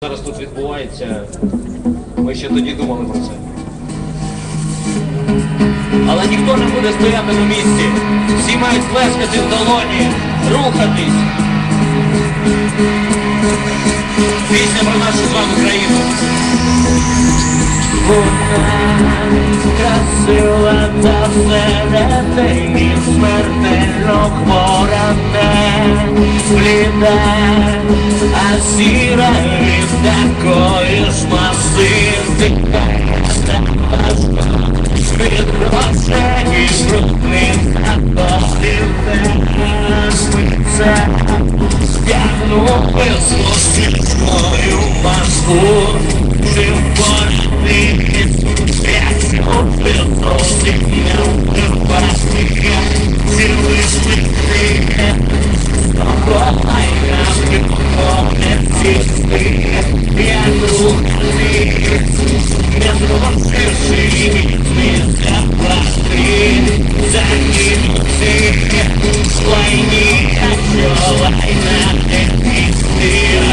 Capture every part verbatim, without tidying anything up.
Зараз тут відбувається, ми ще тоді думали про це. Але ніхто не буде стояти на місці. Всі мають плескати в долоні, рухатись. Пісня про нашу з вами країну. Вона красива та всередині смертельно хвора, не бліда, а сіра від такої ж маси. Від грошей і брудних запасів це стягнув вислухи мою маску. Жив політиць, я купив зовсім випадки, цілий світи, спокійна не сісти, я рухати, не зрозумівши, місця пласти, загинути, війні, якщо війна не пісти.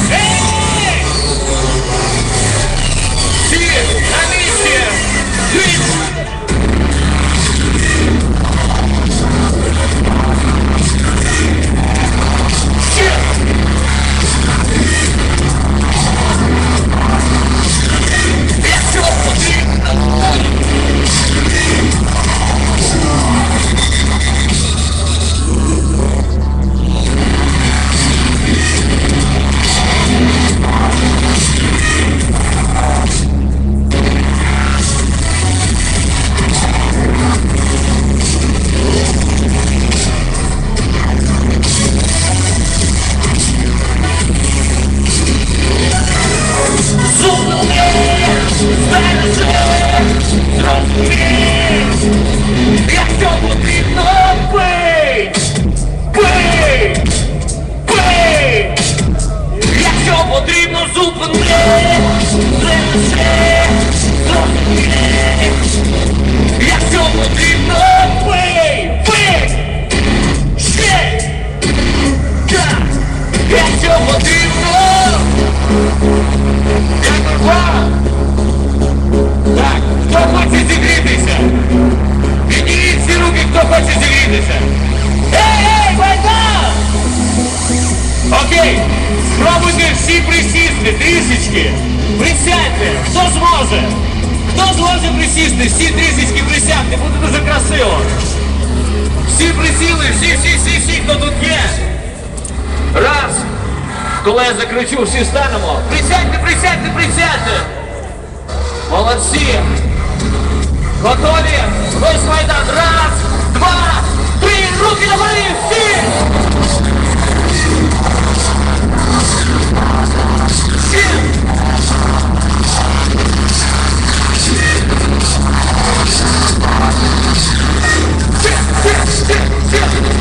Якщо потрібно, бий! Бий! Бий! Якщо потрібно, зупини! Залиши! Зупини! Якщо потрібно, бий! Бий! Ще! Так! Якщо потрібно! Як вам? Так, хто хоче зігрітися? Підніміть всі руки, хто хоче зігрітися. Ей, ей, Байдан! Окей, спробуйте всі присісти, трішечки. Присядьте, хто зможе? Хто зможе присісти? Всі трішечки присядьте, буде дуже красиво. Всі присіли, всі, всі, всі, всі, хто тут є. Раз. Коли я закричу, всі станемо. Присядьте, присядьте, присядьте. Молодці! Готові? Весь Майдан! Раз, два, три! Руки на горі! Всі! Всі! Всі! Всі! Всі!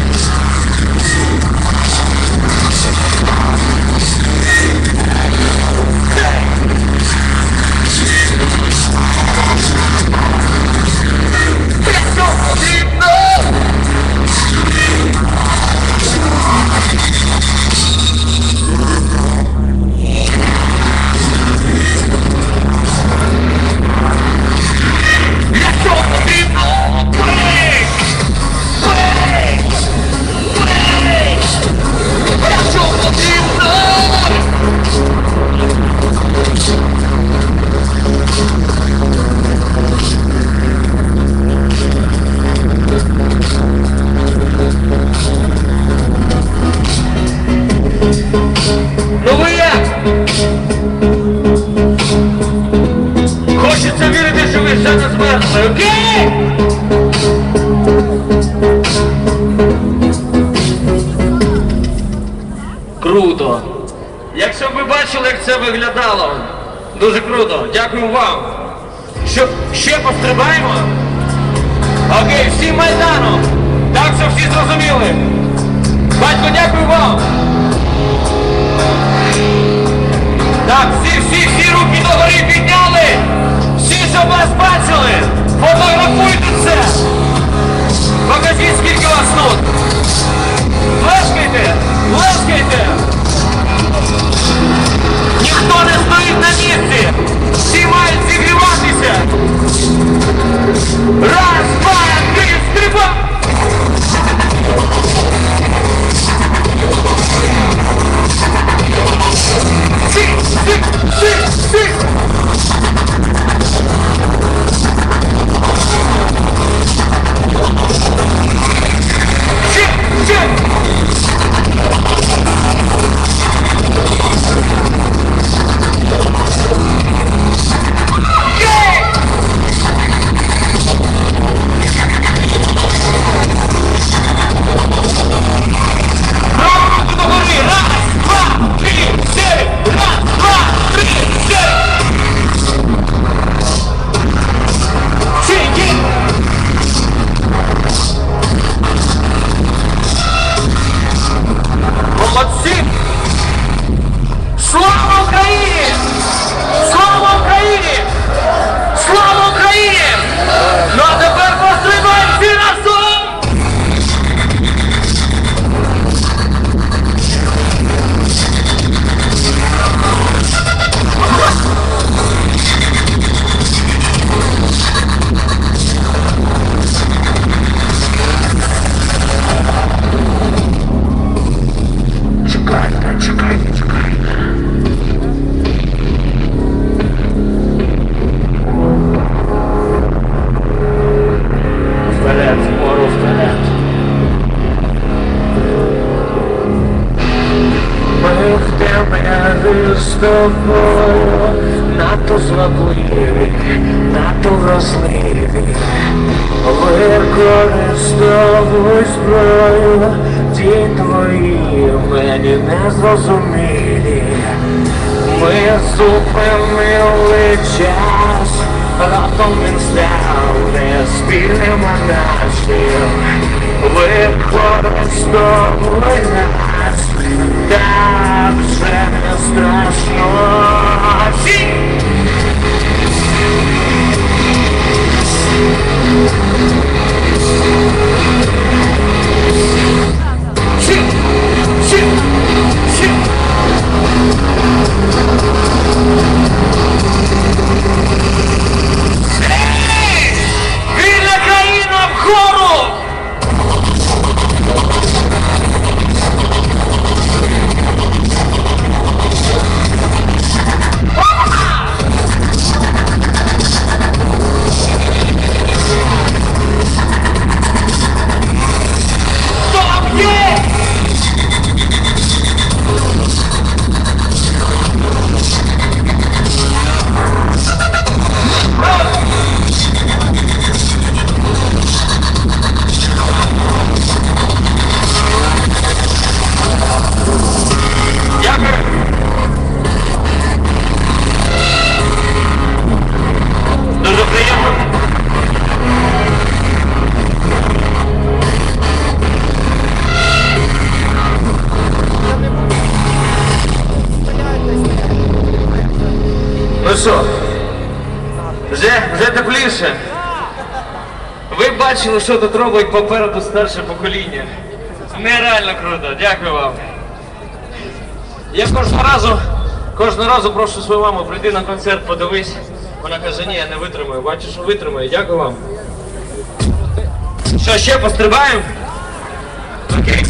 Ну ви як? Хочеться вірити, що ви ще не змерзли, окей? Круто. Якщо б ви бачили, як це виглядало. Дуже круто. Дякую вам. Що, ще пострибаємо? Окей, всім Майданом. Так, що всі зрозуміли. Батько, дякую вам. Так, всі, всі, всі руки догори підняли! Всі, щоб вас бачили! Фотографуйте це! Покажіть, скільки вас тут! Плескайте! Плескайте! Ніхто не Раз, два, три, стрибок! Си, си, си, си! Си, си! Слава Україні! Слава Україні! Слава Україні! Ну а тепер пострибаємо всі разом! Чекайте, чекайте, чекайте. Вперед, вгору, вперед. Ми в темряві з тобою надто злобливі, надто вразливі. Використовуй зброю, ті твої мені не зрозумілі. Ми зупинили час, раптом він став неспільним нашим. Використовуй нас, так вже не страшно. Всі! Всі! Всі! Всі! Вільна країна вгору! Стоп, є! Дуже приємно. Ну що, вже, вже тепліше. Ви бачили, що тут робить попереду старше покоління. Нереально круто, дякую вам. Я кожного разу, кожного разу прошу свою маму прийти на концерт, подивись. Вона каже, ні, я не витримаю. Бачу, що витримаю. Дякую вам. Що, ще пострибаємо? Окей.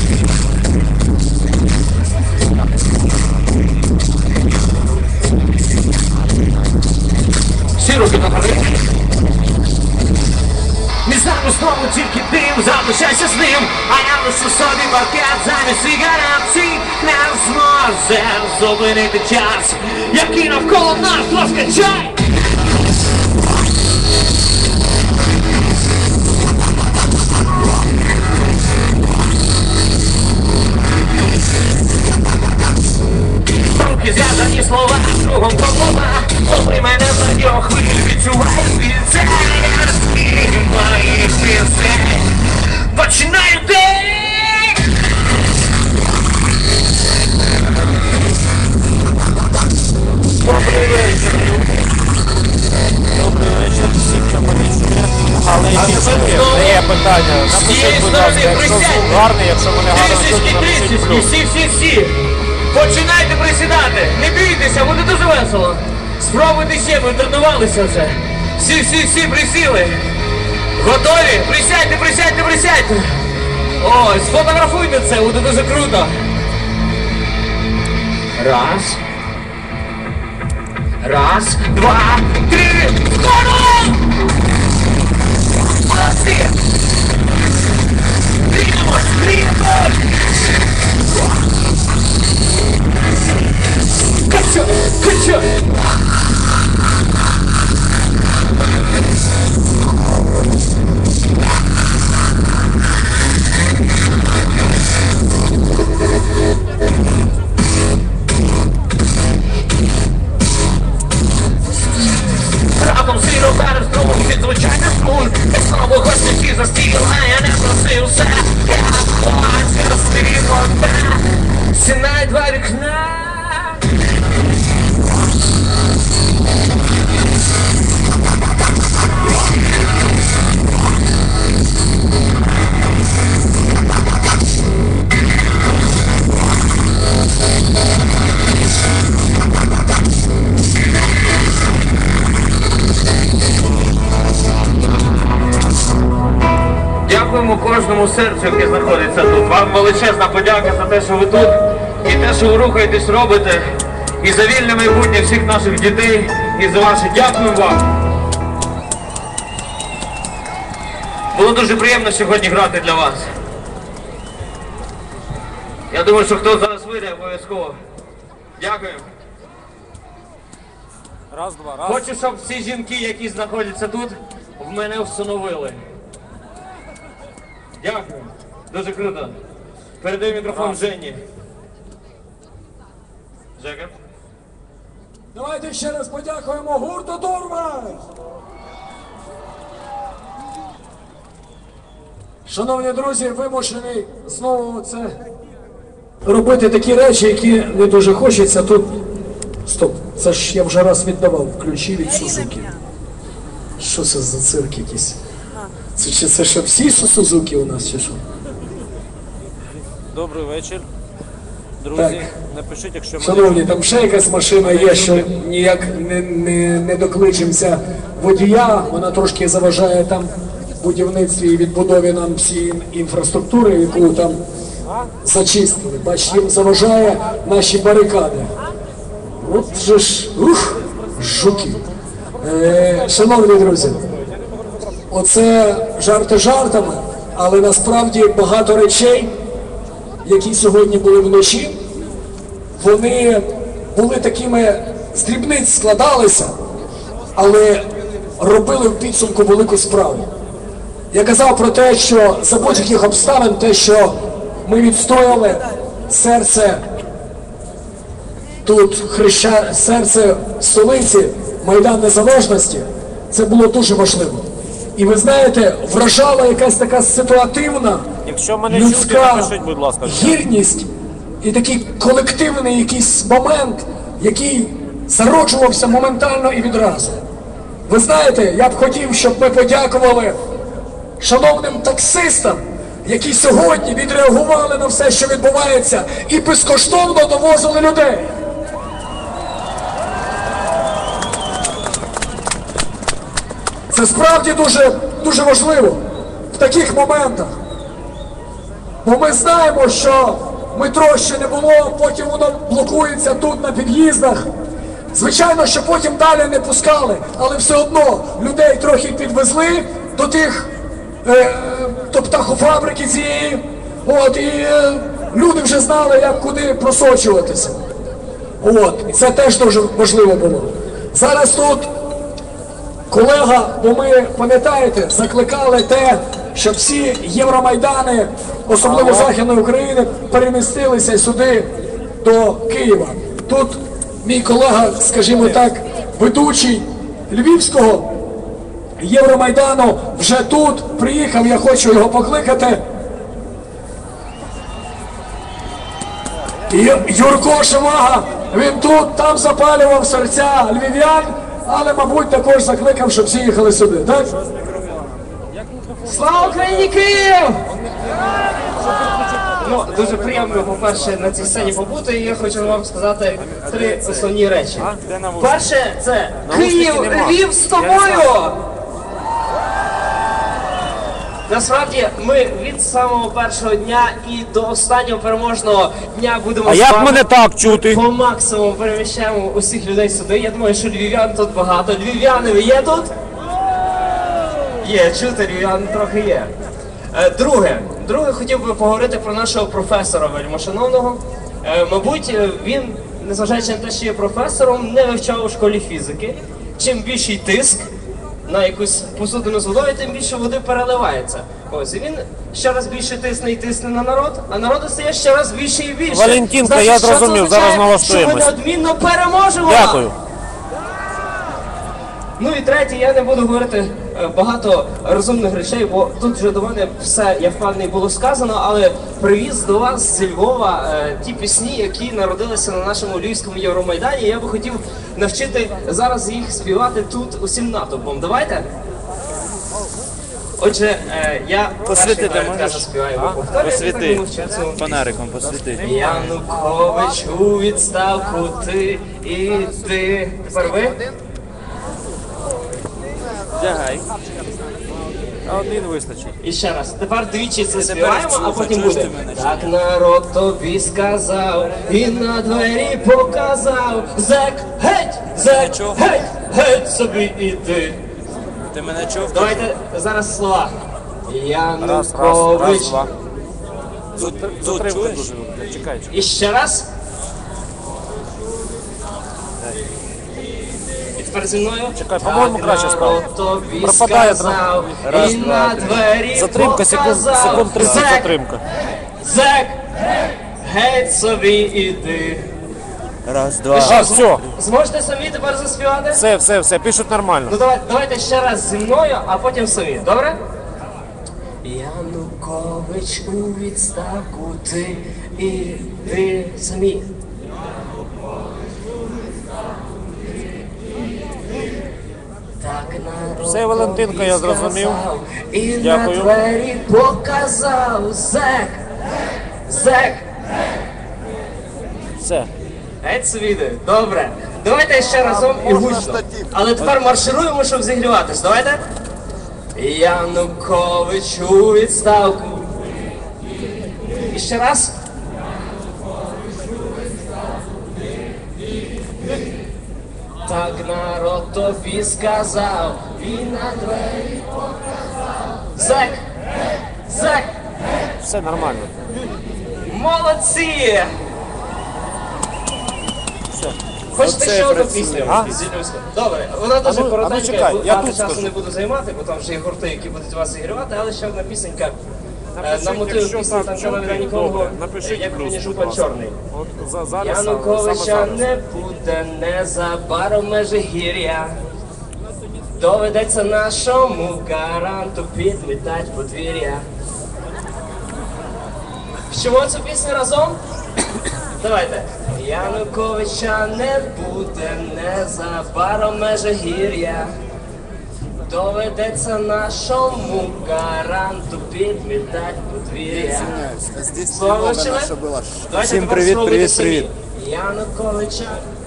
Всі руки нагори. Між нами знову тільки дим, залишайся з ним. А я лишу собі пакет замість сигарет. Всі не зможе зупинити час, який навколо нас розкачає. Руки зв'язані слова, кругом попова. Попри мене в радіохвилі, відчуваю біль. Це моїх пісень. Починаю день! Добрий вечір. Добрий вечір всім, хто поліція. Але не є питання. Напишіть, будь ласка, якщо звук гарний, якщо мене гарно чути, напишіть плюс. Всі, всі, всі! Починайте присідати! Не бійтеся, буде дуже весело! Спробуйте ще, ми тренувалися вже! Всі, всі, всі присіли! Готові? Присядьте, присядьте, присядьте! Ой, сфотографуйте це, буде дуже круто! Раз. Раз, два, три, вгору! Молодці! Рівно, рівно! Кача, кача! Разом сіро перед струмом від звичайних куль. І знову гості застіла, я не просився. Я плачу, стило, сінай два вікна. Дякуємо кожному серцю, яке знаходиться тут. Вам величезна подяка за те, що ви тут, і те, що ви рухаєтесь, робите, і за вільне майбутнє всіх наших дітей, і за ваше. Дякую вам. Було дуже приємно сьогодні грати для вас. Я думаю, що хто зараз вийде, обов'язково. Дякую. Раз, два, раз. Хочу, щоб всі жінки, які знаходяться тут, в мене встановили. Дякую. Дуже круто. Передаю мікрофон Жені. Жека. Давайте ще раз подякуємо гурту Дурман! Шановні друзі, вимушений знову це робити такі речі, які не дуже хочеться. Тут... Стоп, це ж я вже раз віддавав ключі від Сузуки. Що це за цирк якийсь? Це, чи це що всі Сузуки у нас, чи що? Добрий вечір. Друзі, Так. напишіть, якщо ми... Шановні, там ще якась машина є, що ніяк не, не, не докличемося водія. Вона трошки заважає там будівництві і відбудові нам всієї інфраструктури, яку там зачистили. Бач, їм заважає наші барикади. От же ж, ух, жуки. Е, шановні друзі, оце жарти жартами, але насправді багато речей, які сьогодні були вночі, вони були такими, з дрібниць складалися, але робили в підсумку велику справу. Я казав про те, що за будь-яких обставин, те, що ми відстояли серце тут, хреща, серце столиці, Майдан Незалежності, це було дуже важливо. І ви знаєте, вражала якась така ситуативна, Якщо мене чути, людська напишіть, будь ласка. гідність і такий колективний якийсь момент, який зароджувався моментально і відразу. Ви знаєте, я б хотів, щоб ми подякували шановним таксистам, які сьогодні відреагували на все, що відбувається, і безкоштовно довозили людей. Це справді дуже, дуже важливо в таких моментах. Бо ми знаємо, що метро ще не було, потім воно блокується тут на під'їздах. Звичайно, що потім далі не пускали, але все одно людей трохи підвезли до тих, е, до птахофабрики цієї, от, і е, люди вже знали, як куди просочуватися. От, і це теж дуже важливо було. Зараз тут колега, бо ми, пам'ятаєте, закликали те, щоб всі Євромайдани, особливо Західної України, перемістилися сюди до Києва. Тут мій колега, скажімо так, ведучий Львівського Євромайдану вже тут приїхав, я хочу його покликати. Юрко Шимага, він тут, там запалював серця львів'ян, але, мабуть, також закликав, щоб всі їхали сюди, так? Слава Україні, Київ! Ну, дуже приємно, по-перше, на цій сцені побути, і я хочу вам сказати три основні речі. Перше, це Київ, Львів з тобою! Насправді ми від самого першого дня і до останнього переможного дня будемо А з як вами мене так чути? по максимуму переміщаємо усіх людей сюди. Я думаю, що львів'ян тут багато. Львів'яни, ви є тут? Є, чути, львів'ян трохи є. Е, Друге, друге, хотів би поговорити про нашого професора вельмишановного. Е, Мабуть, е, він, незважаючи на те, що є професором, не вивчав у школі фізики. Чим більший тиск на якусь посудину з водою, тим більше води переливається. Ось, і він ще раз більше тисне і тисне на народ, а народу стає ще раз більше і більше. Валентинка, Значить, я що це зрозумів, означає? зараз налаштуємось. Що ми неодмінно переможемо! Дякую. Ну і третє, я не буду говорити е, багато розумних речей, бо тут вже до мене все, я впевнений, було сказано, але привіз до вас зі Львова е, ті пісні, які народилися на нашому Львівському Євромайдані. Я би хотів навчити зараз їх співати тут усім натовпом. Давайте? Отже, е, я Посвітити перший можеш? заспіваю. А? Повторюю, я Посвіти. так не мовчу цю. Фонариком посвіти. Янукович у відставку, ти і ти. Тепер ви? Вдягай. А один вистачить. І ще раз, тепер двічі це співаємо, а слухай, потім чуєш буде. ти мене, чи Так народ тобі сказав, і на двері показав. Зек, геть, зек, чув? геть, геть собі іди. Ти мене чув? Давайте зараз слова. Раз, раз, Янукович. раз, два. Тут, тут Затримка чуєш? дуже велика. Чекай, чекай. І ще раз. І тепер зі мною. Чекай, по-моєму, Так краще стало. народ тобі Пропадає сказав, трохи. Раз, і два, на три. двері Затримка, секунд, показав. секунд тридцять Зек, затримка. Зек, геть собі іди. Раз, два. А, все, Зможете самі тепер заспівати? все, все, все, пишуть нормально. Ну давай, давайте ще раз зі мною, а потім самі, добре? Янукович у відставку, ти і ти самі. Так народ Все, Валентинка, я тобі зрозумів. сказав, і Дякую. на двері показав. Зек, зек. Все. Геть собі йди. Добре. Давайте ще разом і гучно. Але тепер маршируємо, щоб зігріватись. Давайте. Янукович у відставку. І ще раз. Так народ тобі сказав, і на двері показав. Зек! Зек! Все нормально. Молодці! Хочете Оце ще одну працює. пісню? А? з Ілюською? Добре, вона дуже А ну- а ну коротенька, чекай, бо я багато тут часу скажу. не буду займати, бо там вже є гурти, які будуть вас зігрівати, але ще одна пісенька е, Напишіть, на мотив якщо пісні так Танцювала чути, від нікого, добре. Напишіть як плюс, мені будь жупан ласка. чорний. От за, зараз, саме Януковича зараз. не буде незабаром Межигір'я. Доведеться нашому гаранту підмітать подвір'я. Вчимо цю пісню разом? Давайте. Януковича не буде незабаром Межигір'я. Доведеться нашому гаранту підмітать подвір'я. Слова вивчили? Давайте Всім тепер привіт, спробуйте привіт, самі. привіт. Януковича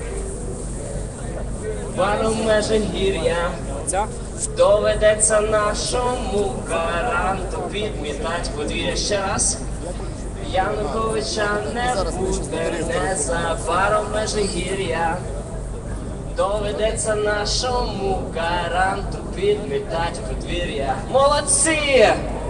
баром Межигір'я. Ця? Доведеться нашому гаранту підмітать подвір'я. Ще раз. Януковича не буде незабаром Межигір'я. Доведеться нашому гаранту підмітать подвір'я. Молодці!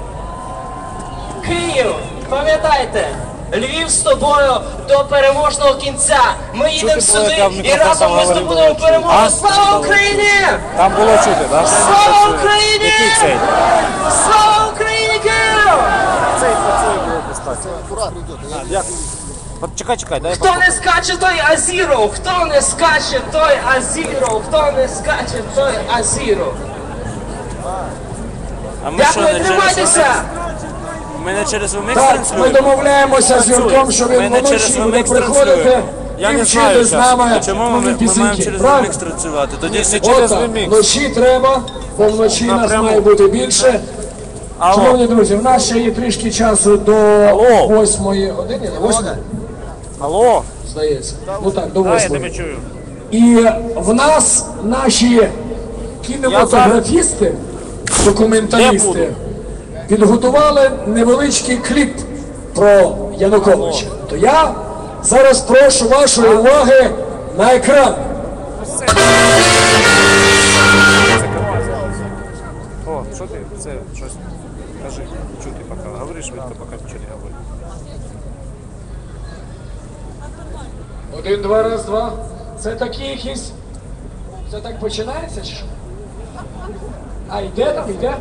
Київ, пам'ятайте, Львів з тобою до переможного кінця. Ми їдемо Чути було, сюди як в і мікрофон разом ми говорив, здобудемо було чути. перемогу. А? Слава Україні! Там було чути, так? Слава Україні! Який цей? Слава Україні, Київ! Цей працює було достатньо. А, дякую. От чекай, чекай, дай Хто не скаче, той Азіров! Хто не скаче, той Азіров! Хто не скаче, той Азіров! А ми що, Дякую, не через тримайтеся! Омикс? Ми не через Омикс Так, ми транслюємо? домовляємося з Юрком, що Ми він не вночі через буде Омикс приходити транслюємо. Я і не вчити знаю з зараз. нами Чому ми, нові ми маємо пісеньки. через Правильно? Омикс транслювати? Тоді всі через Отак, Remix. вночі треба, бо вночі нас Напряму. має бути більше. Алло, Шановні друзі, в нас ще є трішки часу до Алло. восьмої години, не восьмої, алло. здається. Ну так, до А, я тебе восьмої. чую. І в нас наші кінематографісти, Не документалісти, буду. підготували невеличкий кліп про Януковича. То я зараз прошу вашої уваги на екран. О, що ти? Це щось. Кажи, чути поки. Говориш швидко, поки нічого не говориш. Один, два, раз, два. Це такі якісь. Це так починається чи що? А йде там, йде?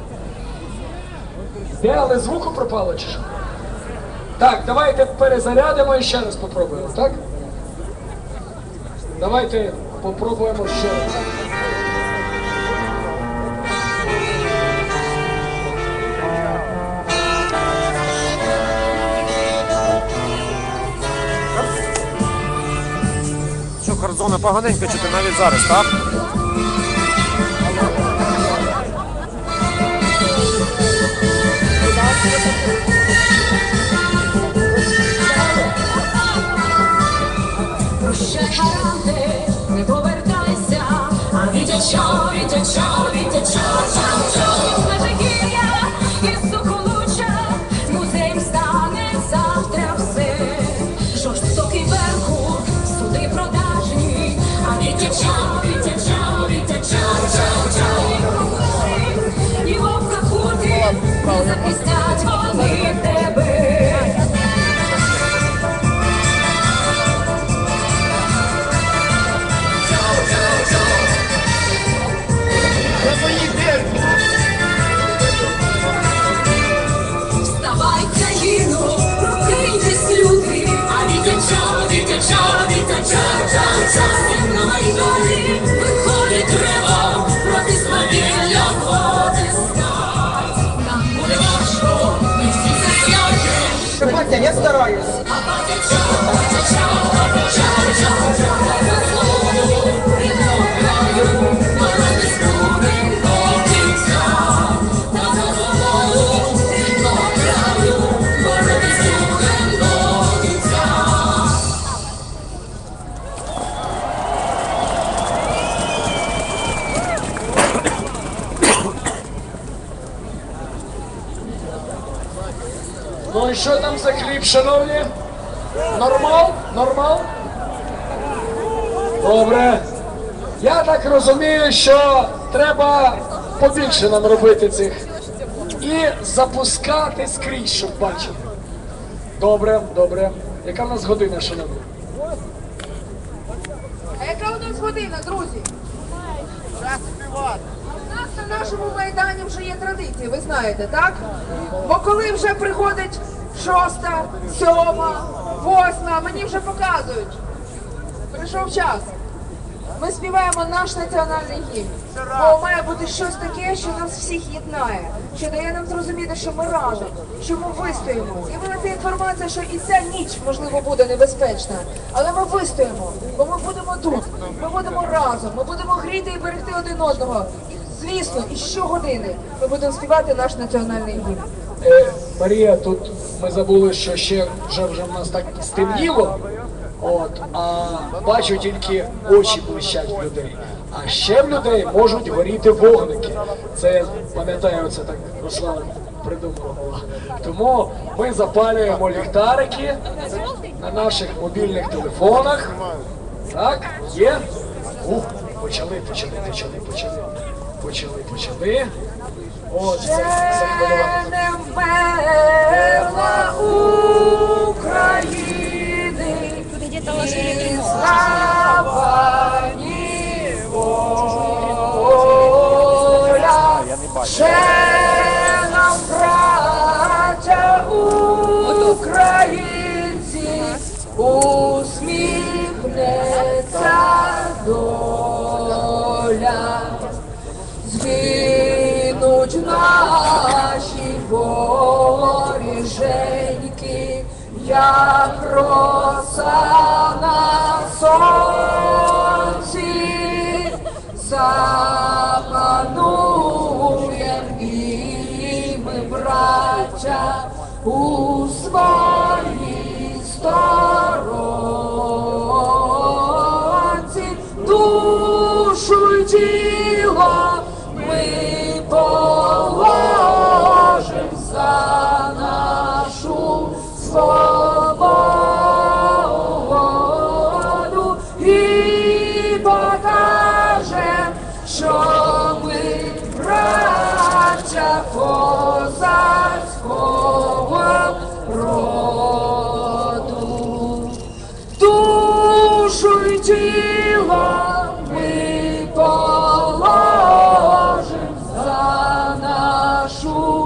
Йде, але звуку пропало чи що? Так, давайте перезарядимо і ще раз попробуємо, так? Давайте попробуємо ще раз. Що, Хардзона поганенько чути навіть зараз, так? Прощай, гаранти, не повертайся, а вітячо, вітячо, вітячо, чау, чау, Межигір'я і Соколуча, музеєм стане завтра все. Жорстокий Беркут, суди продажні, а вітячо, вітячо, вітячо, чау, чау, і вовка кути, не захистять вони тебе. Вставай, країно, прокиньтесь, люди, а вітяча, вітяча, вітяча, ча, ча, на Майдані виходить треба, проти свавілля протискать. Нам буде важко, ми всі це знаємо. Батя, я стараюсь. А вітяча, вітяча, вітяча, ча, ча, на знову рідного краю, боротись будем до кінця. На знову рідного краю, боротись будем до кінця. Ну і що там за кліп, шановні? Нормал? Нормал? Добре. Я так розумію, що треба побільше нам робити цих. І запускати скрізь, щоб бачили. Добре, добре. Яка в нас година, шановні? А яка у нас година, друзі? У нас на нашому Майдані вже є традиції, ви знаєте, так? Бо коли вже приходить шоста, сьома, восьма, мені вже показують. Прийшов час. Ми співаємо наш національний гімн. Бо має бути щось таке, що нас всіх єднає, що дає нам зрозуміти, що ми разом, що ми вистоїмо. І вона ця інформація, що і ця ніч, можливо, буде небезпечна. Але ми вистоїмо, бо ми будемо тут, ми будемо разом, ми будемо гріти і берегти один одного. І, звісно, і щогодини ми будемо співати наш національний гімн. Е, Марія, тут ми забули, що ще вже, вже в нас так стемніло. От, а бачу тільки очі блищать в людей. А ще в людей можуть горіти вогники. Це, я пам'ятаю, це так Руслан придумувала. Тому ми запалюємо ліхтарики на наших мобільних телефонах. Так, є. Ух, почали, почали, почали, почали. Почали, почали. От, це, це хвилювання. Не вмерла України, ні слава, ні воля. Ще нам, браття українці, усміхнеться доля. Згинуть наші воріженьки, як роса на сонці, запануєм і ми, браття, у своїй сторонці, душу й тіло ми положимо за нашу свободу і покажем, що ми браття козацького роду. Душу й тіло ми положим за нашу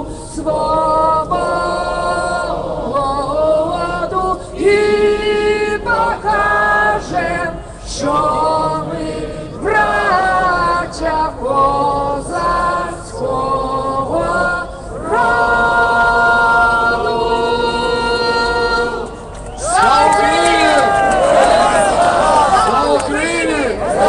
свободу і покажем, що ми браття козацького роду. Слава Україні! Слава Україні!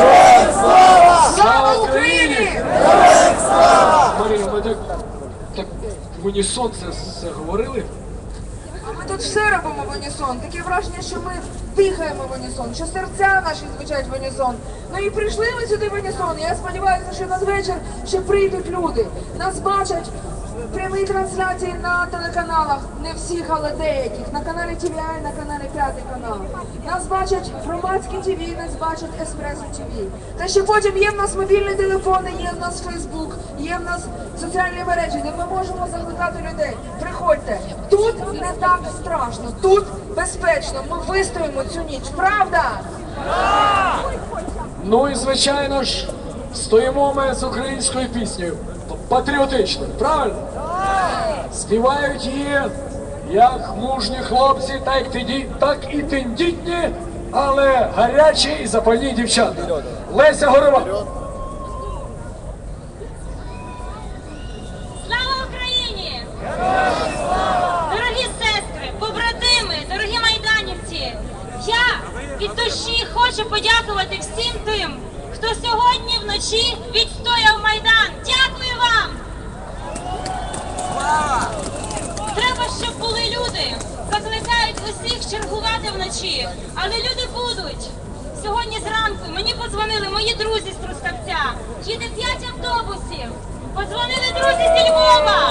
Слава Україні! Марія, ми так, так в унісон це все говорили. А ми тут все робимо в унісон. Таке враження, що ми дихаємо в унісон, що серця наші звучать в унісон. Ну і прийшли ми сюди в унісон. Я сподіваюся, що надвечір ще прийдуть люди. Нас бачать в прямій трансляції на телеканалах, не всіх, але деяких. На каналі Ті Ві Ай, на каналі П'ятий канал. Нас бачать громадські ті ві, нас бачать Еспресо ті ві. Та ще потім є в нас мобільні телефони, є в нас Фейсбук, є в нас соціальні мережі, де ми можемо закликати людей. Приходьте. Тут не так страшно, тут безпечно. Ми вистоїмо цю ніч. Правда? Ну і звичайно ж, стоїмо ми з українською піснею. Патріотичною, правильно? Співають її як мужні хлопці, так і тенді- так і тендітні, але гарячі і запальні дівчата. Леся Горова. Слава Україні! Дорогі сестри, побратими, дорогі майданівці! Я від душі хочу подякувати всім тим, хто сьогодні вночі відстояв Майдан. Дякую вам! Треба, щоб були люди. Закликають усіх чергувати вночі. Але люди будуть. Сьогодні зранку мені подзвонили мої друзі з Трускавця. Їде п'ять автобусів. Подзвонили друзі зі Львова.